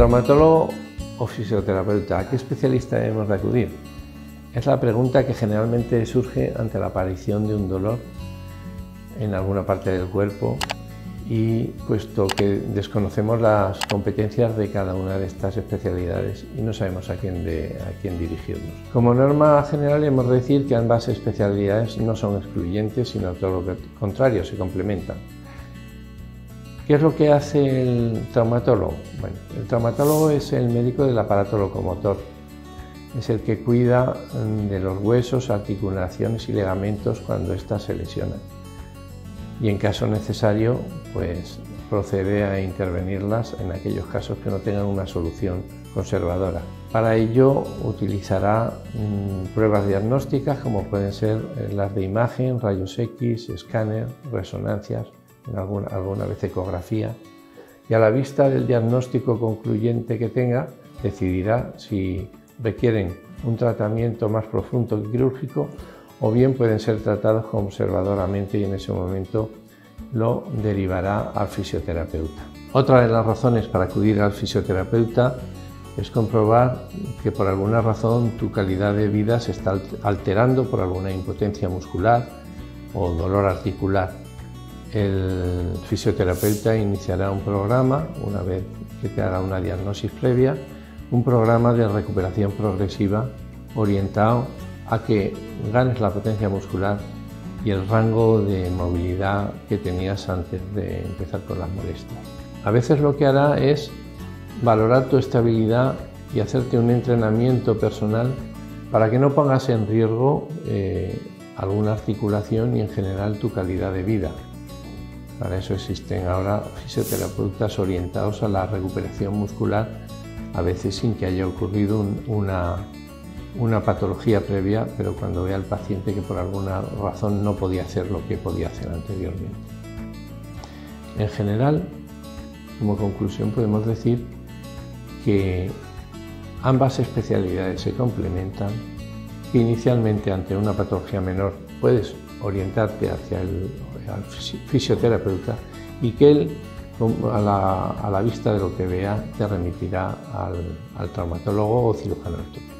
Traumatólogo o fisioterapeuta, ¿a qué especialista debemos de acudir? Es la pregunta que generalmente surge ante la aparición de un dolor en alguna parte del cuerpo y puesto que desconocemos las competencias de cada una de estas especialidades y no sabemos a quién dirigirnos. Como norma general hemos de decir que ambas especialidades no son excluyentes, sino todo lo contrario, se complementan. ¿Qué es lo que hace el traumatólogo? Bueno, el traumatólogo es el médico del aparato locomotor. Es el que cuida de los huesos, articulaciones y ligamentos cuando éstas se lesionan. Y en caso necesario, pues procede a intervenirlas en aquellos casos que no tengan una solución conservadora. Para ello utilizará pruebas diagnósticas como pueden ser las de imagen, rayos X, escáner, resonancias, en alguna vez ecografía, y a la vista del diagnóstico concluyente que tenga, decidirá si requieren un tratamiento más profundo quirúrgico o bien pueden ser tratados conservadoramente y en ese momento lo derivará al fisioterapeuta. Otra de las razones para acudir al fisioterapeuta es comprobar que por alguna razón tu calidad de vida se está alterando por alguna impotencia muscular o dolor articular. El fisioterapeuta iniciará un programa, una vez que te haga una diagnosis previa, un programa de recuperación progresiva orientado a que ganes la potencia muscular y el rango de movilidad que tenías antes de empezar con las molestias. A veces lo que hará es valorar tu estabilidad y hacerte un entrenamiento personal para que no pongas en riesgo alguna articulación y en general tu calidad de vida. Para eso existen ahora fisioterapeutas orientados a la recuperación muscular, a veces sin que haya ocurrido una patología previa, pero cuando ve al paciente que por alguna razón no podía hacer lo que podía hacer anteriormente. En general, como conclusión podemos decir que ambas especialidades se complementan, que inicialmente ante una patología menor puedes orientarte hacia el fisioterapeuta y que él, a la vista de lo que vea, te remitirá al traumatólogo o cirujano ortopédico.